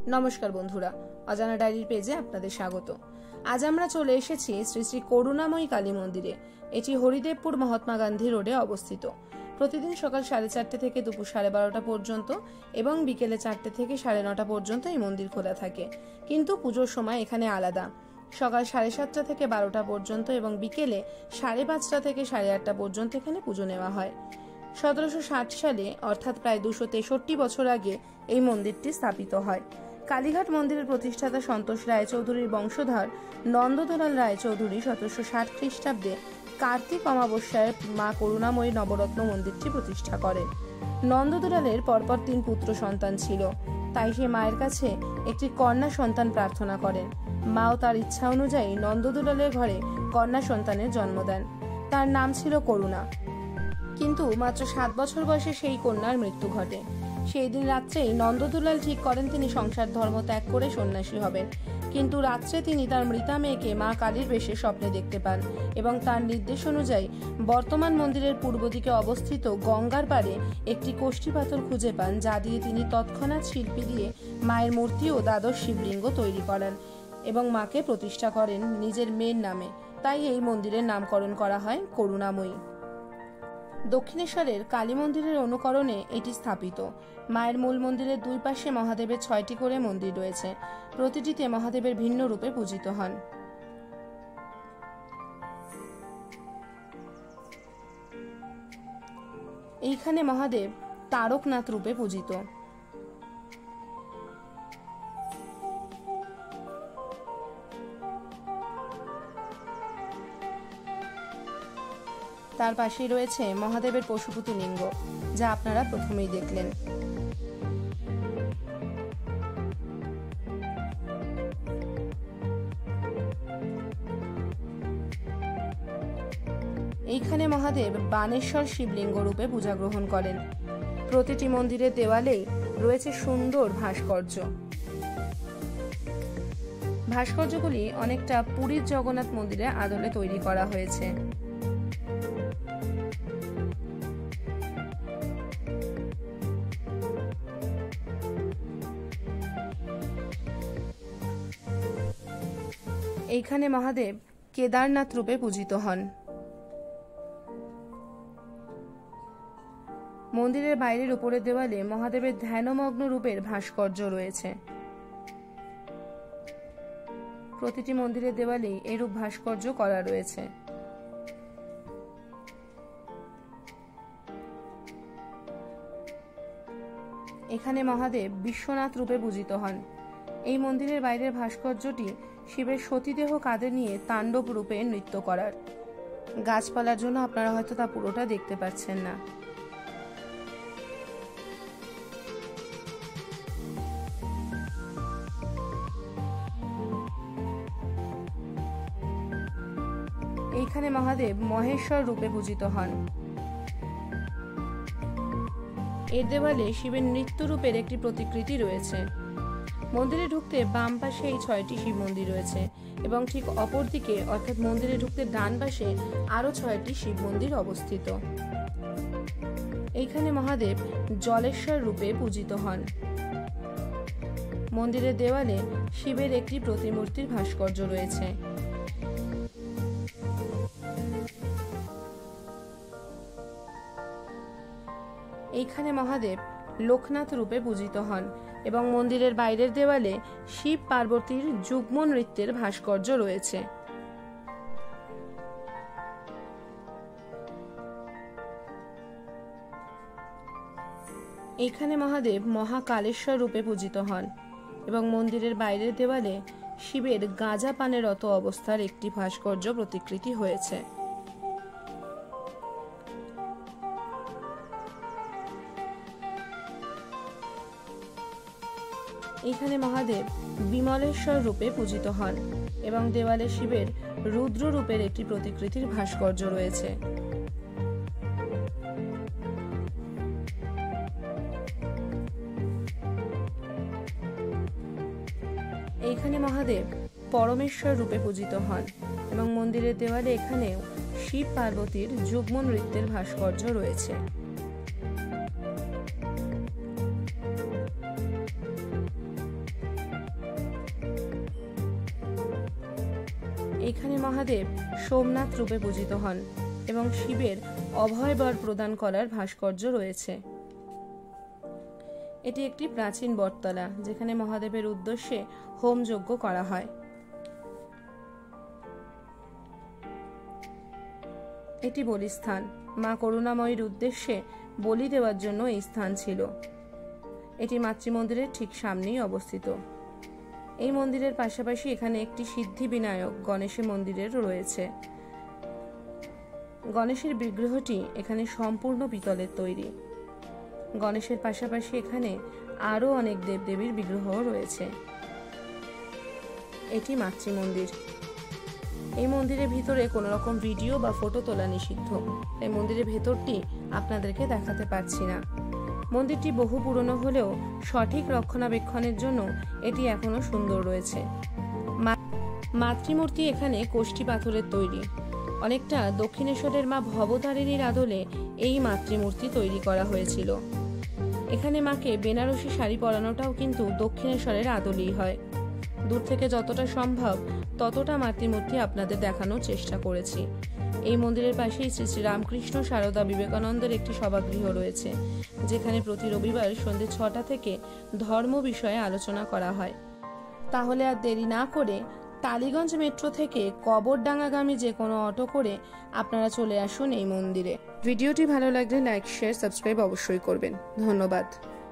নমস্কার বন্ধুরা, অজানা ডায়েরির পেজে আপনাদের স্বাগত। আজ আমরা চলে এসেছি শ্রী শ্রী করুণাময়ী কালী মন্দিরে। এটি হরিদেবপুর মহাত্মা গান্ধী রোডে অবস্থিত। প্রতিদিন সকাল 4:30 থেকে দুপুর 12:30 পর্যন্ত এবং বিকেলে 4টে থেকে 9:30 পর্যন্ত এই মন্দির খোলা থাকে, কিন্তু পুজোর সময় এখানে আলাদা। সকাল 7:30 থেকে 12টা পর্যন্ত এবং বিকেলে 5:30 থেকে 8:30 পর্যন্ত এখানে পুজো নেওয়া হয়। 1760 সালে অর্থাৎ প্রায় 263 বছর আগে এই মন্দিরটি স্থাপিত হয়। কালীঘাট মন্দিরের প্রতিষ্ঠাতা সন্তোষ রায়চৌধুরীর বংশধর নন্দদুলাল রায়চৌধুরী 1760 খ্রিস্টাব্দে কার্তিক অমাবস্যায় মা করুণাময়ী নবরত্ন মন্দিরটি প্রতিষ্ঠা করেন। নন্দদুলালের পরপর 3 পুত্র সন্তান ছিল, তাই সে মায়ের কাছে একটি কন্যা সন্তান প্রার্থনা করেন। মাও তার ইচ্ছা অনুযায়ী নন্দদুলালের ঘরে কন্যা সন্তানের জন্ম দেন। তার নাম ছিল করুণা, কিন্তু মাত্র 7 বছর বয়সে সেই কন্যার মৃত্যু ঘটে। সেই দিন রাত্রেই নন্দদুলাল ঠিক করেন তিনি সংসার ধর্ম ত্যাগ করে সন্ন্যাসী হবেন, কিন্তু রাত্রে তিনি তার মৃতা মেয়েকে মা কালীর বেশে স্বপ্নে দেখতে পান এবং তার নির্দেশ অনুযায়ী বর্তমান মন্দিরের পূর্ব দিকে অবস্থিত গঙ্গার পাড়ে একটি কোষ্ঠী পাথর খুঁজে পান, যা দিয়ে তিনি তৎক্ষণাৎ শিল্পী দিয়ে মায়ের মূর্তি ও দ্বাদশ শিবলিঙ্গ তৈরি করেন এবং মাকে প্রতিষ্ঠা করেন নিজের মেয়ের নামে। তাই এই মন্দিরের নামকরণ করা হয় করুণাময়ী। দক্ষিণেশ্বরের কালী মন্দিরের অনুকরণে এটি স্থাপিত। মায়ের মূল মন্দিরের দুই পাশে মহাদেবের 6টি করে মন্দির রয়েছে। প্রতিটিতে মহাদেবের ভিন্ন রূপে পূজিত হন। এইখানে মহাদেব তারকনাথ রূপে পূজিত। তার পাশেই রয়েছে মহাদেবের পশুপতি লিঙ্গ, যা আপনারা প্রথমেই দেখলেন। এইখানে মহাদেব বানেশ্বর শিবলিঙ্গ রূপে পূজা গ্রহণ করেন। প্রতিটি মন্দিরের দেওয়ালেই রয়েছে সুন্দর ভাস্কর্য। ভাস্কর্যগুলি অনেকটা পুরীর জগন্নাথ মন্দিরের আদলে তৈরি করা হয়েছে। এইখানে মহাদেব কেদারনাথ রূপে পূজিত হন। মন্দিরের বাইরের উপরের দেওয়ালে মহাদেবের ধ্যানমগ্ন রূপের ভাস্কর্য রয়েছে। প্রতিটি মন্দিরের দেওয়ালেই এরূপ ভাস্কর্য করা রয়েছে। এখানে মহাদেব বিশ্বনাথ রূপে পূজিত হন। এই মন্দিরের বাইরের ভাস্কর্যটি শিবের সতীদেহ কাঁধে নিয়ে তাণ্ডব রূপে নৃত্য করার। গাছপালার জন্য আপনারা হয়তো তা পুরোটা দেখতে পাচ্ছেন না। এইখানে মহাদেব মহেশ্বর রূপে পূজিত হন। এর দেওয়ালে শিবের নৃত্য রূপের একটি প্রতিকৃতি রয়েছে। মন্দিরে ঢুকতে বাম পাশে এই 6টি শিব মন্দির রয়েছে এবং ঠিক অপর দিকে অর্থাৎ মন্দিরে ঢুকতে ডান পাশে আরো 6টি শিব মন্দির অবস্থিত। এইখানে মহাদেব জলেশ্বর রূপে পূজিত হন। মন্দিরের দেওয়ালে শিবের একটি প্রতিমূর্তির ভাস্কর্য রয়েছে। এইখানে মহাদেব লোকনাথ রূপে পূজিত হন এবং মন্দিরের বাইরের দেওয়ালে শিব পার্বতীর যুগ্ম নৃত্যের ভাস্কর্য রয়েছে। এইখানে মহাদেব মহাকালেশ্বর রূপে পূজিত হন এবং মন্দিরের বাইরের দেওয়ালে শিবের গাঁজা পানেরত অবস্থার একটি ভাস্কর্য প্রতিকৃতি হয়েছে। এখানে মহাদেব বিমলেশ্বর রূপে পূজিত হন এবং দেওয়ালে শিবের রুদ্র রূপের একটি প্রতিকৃতির ভাস্কর্য রয়েছে। এইখানে মহাদেব পরমেশ্বর রূপে পূজিত হন এবং মন্দিরের দেওয়ালে এখানেও শিব পার্বতীর যুগ্ম নৃত্যের ভাস্কর্য রয়েছে। এখানে মহাদেব সোমনাথ রূপে পূজিত হন এবং শিবের অভয় বর প্রদান করার ভাস্কর্য রয়েছে। এটি একটি প্রাচীন বটতলা, যেখানে মহাদেবের উদ্দেশ্যে হোম যজ্ঞ করা হয়। এটি বলিস্থান। মা করুণাময়ীর উদ্দেশ্যে বলি দেওয়ার জন্য এই স্থান ছিল। এটি মাতৃমন্দিরের ঠিক সামনেই অবস্থিত। এই মন্দিরের পাশাপাশি এখানে একটি সিদ্ধি বিনায়ক গণেশের মন্দিরের রয়েছে। গণেশের বিগ্রহটি এখানে সম্পূর্ণ পিতলের তৈরি। গণেশের পাশাপাশি এখানে আরও অনেক দেবদেবীর বিগ্রহ রয়েছে। এটি মাতৃমন্দির। এই মন্দিরের ভিতরে কোনো রকম ভিডিও বা ফটো তোলা নিষিদ্ধ, তাই মন্দিরের ভেতরটি আপনাদেরকে দেখাতে পারছি না। মন্দিরটি বহু পুরনো হলেও সঠিক রক্ষণাবেক্ষণের জন্য এটি এখনো সুন্দর রয়েছে। মাতৃমূর্তি এখানে কোষ্ঠী পাথরের তৈরি। অনেকটা দক্ষিণেশ্বরের মা ভবতারিণীর আদলে এই মাতৃমূর্তি তৈরি করা হয়েছিল। এখানে মাকে বেনারসি শাড়ি পরানোটাও কিন্তু দক্ষিণেশ্বরের আদলেই হয়। দূর থেকে যতটা সম্ভব ততটা মাতৃমূর্তি আপনাদের দেখানোর চেষ্টা করেছি। এই মন্দিরের পাশেই শ্রী শ্রী রামকৃষ্ণ সারদা বিবেকানন্দের একটি সভাগৃহ রয়েছে, যেখানে প্রতি রবিবার সন্ধ্যে 6টা থেকে ধর্ম বিষয়ে আলোচনা করা হয়। তাহলে আর দেরি না করে টালিগঞ্জ মেট্রো থেকে কবরডাঙ্গাগামী যে কোনো অটো করে আপনারা চলে আসুন এই মন্দিরে। ভিডিওটি ভালো লাগলে লাইক, শেয়ার, সাবস্ক্রাইব অবশ্যই করবেন। ধন্যবাদ।